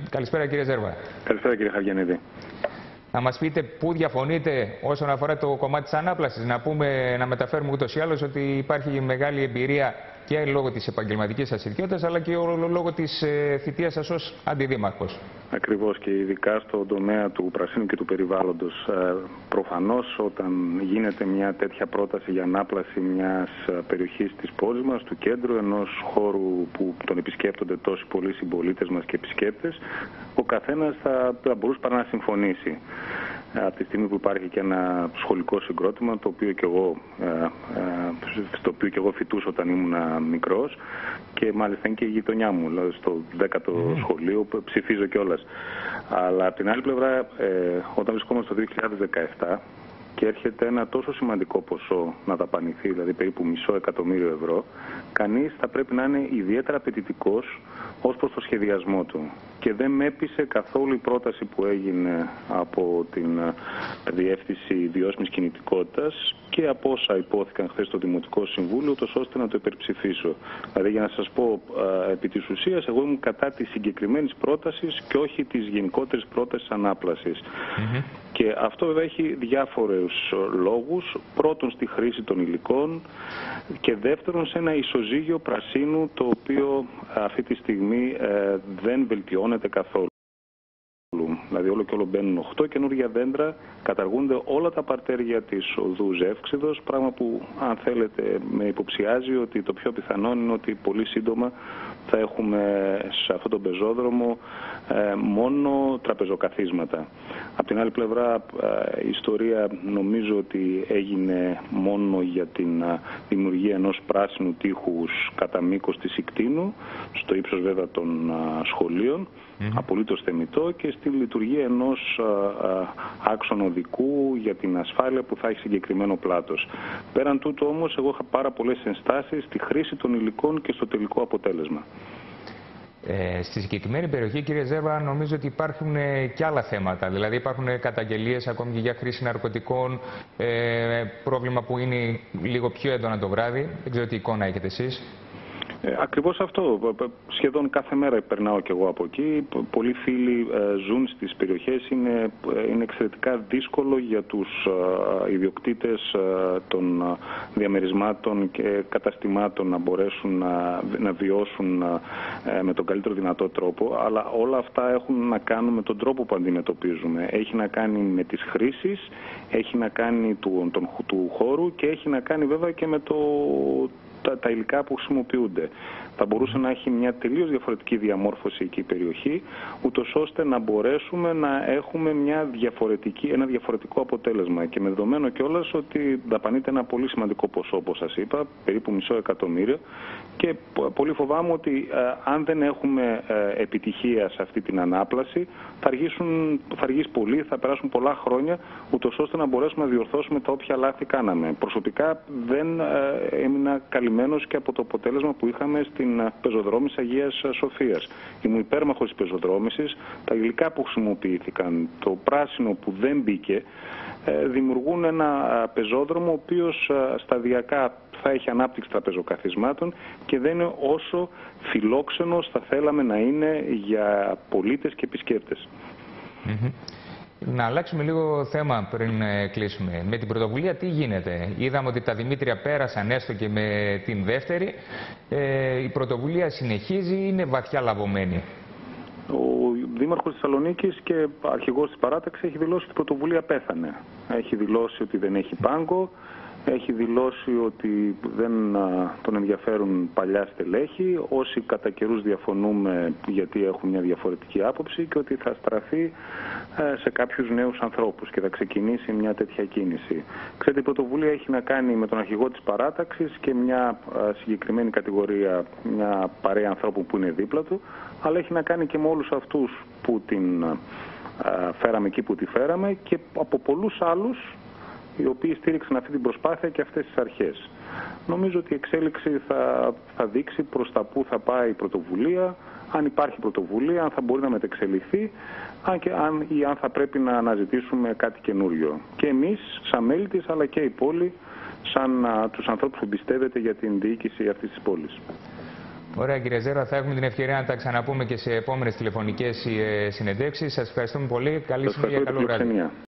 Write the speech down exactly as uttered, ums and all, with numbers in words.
Καλησπέρα κύριε Ζέρβα. Καλησπέρα κύριε Χαργιανίδη. Να μας πείτε πού διαφωνείτε όσον αφορά το κομμάτι της ανάπλασης. Να, πούμε, να μεταφέρουμε ούτως ή άλλως ότι υπάρχει μεγάλη εμπειρία και λόγω της επαγγελματικής σας ιδιότητας, αλλά και λόγω της ε, θητείας σας ως αντιδήμαρχος. Ακριβώς, και ειδικά στον τομέα του πρασίνου και του περιβάλλοντος. Ε, προφανώς όταν γίνεται μια τέτοια πρόταση για ανάπλαση μιας περιοχής της πόλης μας, του κέντρου, ενός χώρου που τον επισκέπτονται τόσοι πολλοί συμπολίτες μας και επισκέπτες, ο καθένας θα, θα μπορούσε παρά να συμφωνήσει. Από τη στιγμή που υπάρχει και ένα σχολικό συγκρότημα, το οποίο και εγώ, ε, ε, στο οποίο και εγώ φοιτούσα όταν ήμουν μικρός, και μάλιστα είναι και η γειτονιά μου, δηλαδή στο δέκατο mm. σχολείο, ψηφίζω κιόλας. Αλλά από την άλλη πλευρά, ε, όταν βρισκόμαστε το δύο χιλιάδες δεκαεπτά και έρχεται ένα τόσο σημαντικό ποσό να δαπανηθεί, δηλαδή περίπου μισό εκατομμύριο ευρώ, κανείς θα πρέπει να είναι ιδιαίτερα απαιτητικός ως προς το σχεδιασμό του. Και δεν με έπεισε καθόλου η πρόταση που έγινε από την Διεύθυνση Βιώσιμης Κινητικότητας και από όσα υπόθηκαν χθες στο Δημοτικό Συμβούλιο, τόσο ώστε να το υπερψηφίσω. Δηλαδή, για να σας πω, επί της ουσίας, εγώ ήμουν κατά της συγκεκριμένης πρότασης και όχι της γενικότερης πρότασης ανάπλασης. Mm-hmm. Και αυτό βέβαια έχει διάφορους λόγους. Πρώτον, στη χρήση των υλικών, και δεύτερον, σε ένα ισοζύγιο πρασίνου, το οποίο αυτή τη στιγμή ε, δεν βελτιώνεται καθόλου. Δηλαδή όλο και όλο μπαίνουν οκτώ καινούργια δέντρα, καταργούνται όλα τα παρτέρια της οδού Ζεύξιδος, πράγμα που, αν θέλετε, με υποψιάζει ότι το πιο πιθανό είναι ότι πολύ σύντομα θα έχουμε σε αυτόν τον πεζόδρομο ε, μόνο τραπεζοκαθίσματα. Απ' την άλλη πλευρά, ε, η ιστορία νομίζω ότι έγινε μόνο για την ε, δημιουργία ενός πράσινου τείχους κατά μήκος της Ικτίνου, στο ύψος βέβαια των ε, σχολείων, mm-hmm. απολύτως θεμιτό, και στη λειτουργία ενός α, α, άξονα οδικού για την ασφάλεια που θα έχει συγκεκριμένο πλάτος. Πέραν τούτου όμως, εγώ είχα πάρα πολλές ενστάσεις στη χρήση των υλικών και στο τελικό αποτέλεσμα. Ε, στη συγκεκριμένη περιοχή, κύριε Ζέρβα, νομίζω ότι υπάρχουν ε, και άλλα θέματα. Δηλαδή υπάρχουν ε, καταγγελίες ακόμη και για χρήση ναρκωτικών, ε, πρόβλημα που είναι λίγο πιο έντονα το βράδυ. Δεν ξέρω τι εικόνα έχετε εσείς. Ε, ακριβώς αυτό. Σχεδόν κάθε μέρα περνάω κι εγώ από εκεί. Πολλοί φίλοι ε, ζουν στις περιοχές. Είναι, είναι εξαιρετικά δύσκολο για τους ε, ιδιοκτήτες ε, των ε, διαμερισμάτων και καταστημάτων να μπορέσουν να, να βιώσουν ε, με τον καλύτερο δυνατό τρόπο. Αλλά όλα αυτά έχουν να κάνουν με τον τρόπο που αντιμετωπίζουμε. Έχει να κάνει με τις χρήσεις, έχει να κάνει του, τον, του χώρου και έχει να κάνει βέβαια και με το... Τα, τα υλικά που χρησιμοποιούνται. Θα μπορούσε να έχει μια τελείως διαφορετική διαμόρφωση εκεί η περιοχή, ούτως ώστε να μπορέσουμε να έχουμε μια διαφορετική, ένα διαφορετικό αποτέλεσμα. Και με δεδομένο κιόλας ότι δαπανείται ένα πολύ σημαντικό ποσό, όπως σας είπα, περίπου μισό εκατομμύριο, και πολύ φοβάμαι ότι ε, αν δεν έχουμε ε, επιτυχία σε αυτή την ανάπλαση, θα, αργήσουν, θα αργήσει πολύ, θα περάσουν πολλά χρόνια, ούτως ώστε να μπορέσουμε να διορθώσουμε τα όποια λάθη κάναμε. Προσωπικά δεν ε, έμεινα καλυμμένος και από το αποτέλεσμα που είχαμε στην πεζοδρόμηση Αγίας Σοφίας. Ήμουν υπέρμαχος της πεζοδρόμησης. Τα υλικά που χρησιμοποιήθηκαν, το πράσινο που δεν μπήκε, δημιουργούν ένα πεζόδρομο ο οποίος σταδιακά θα έχει ανάπτυξη τραπεζοκαθισμάτων και δεν είναι όσο φιλόξενος θα θέλαμε να είναι για πολίτες και επισκέπτες. Mm-hmm. Να αλλάξουμε λίγο θέμα πριν ε, κλείσουμε. Με την πρωτοβουλία τι γίνεται? Είδαμε ότι τα Δημήτρια πέρασαν έστω και με την δεύτερη. Ε, η πρωτοβουλία συνεχίζει ή είναι βαθιά λαβωμένη? Ο Δήμαρχος της Θεσσαλονίκης και αρχηγός της παράταξης έχει δηλώσει ότι η πρωτοβουλία πέθανε. Έχει δηλώσει ότι δεν έχει πάγκο. Έχει δηλώσει ότι δεν α, τον ενδιαφέρουν παλιά στελέχη, όσοι κατά καιρούς διαφωνούμε γιατί έχουν μια διαφορετική άποψη, και ότι θα στραφεί ε, σε κάποιους νέους ανθρώπους και θα ξεκινήσει μια τέτοια κίνηση. Ξέρετε, η πρωτοβουλία έχει να κάνει με τον αρχηγό της παράταξης και μια α, συγκεκριμένη κατηγορία, μια παρέα ανθρώπων που είναι δίπλα του, αλλά έχει να κάνει και με όλους αυτούς που την α, φέραμε εκεί που τη φέραμε και από πολλούς άλλους οι οποίοι στήριξαν αυτή την προσπάθεια και αυτές τις αρχές. Νομίζω ότι η εξέλιξη θα, θα δείξει προς τα πού θα πάει η πρωτοβουλία, αν υπάρχει πρωτοβουλία, αν θα μπορεί να μετεξελιχθεί, αν, και αν, ή αν θα πρέπει να αναζητήσουμε κάτι καινούριο. Και εμείς, σαν μέλη της, αλλά και η πόλη, σαν α, τους ανθρώπους που εμπιστεύεται για την διοίκηση αυτής της πόλης. Ωραία, κύριε Ζέρβα, θα έχουμε την ευκαιρία να τα ξαναπούμε και σε επόμενες τηλεφωνικές συνεντεύξεις. Σας ευχαριστούμε πολύ. Καλή συνέχεια, καλό βράδυ.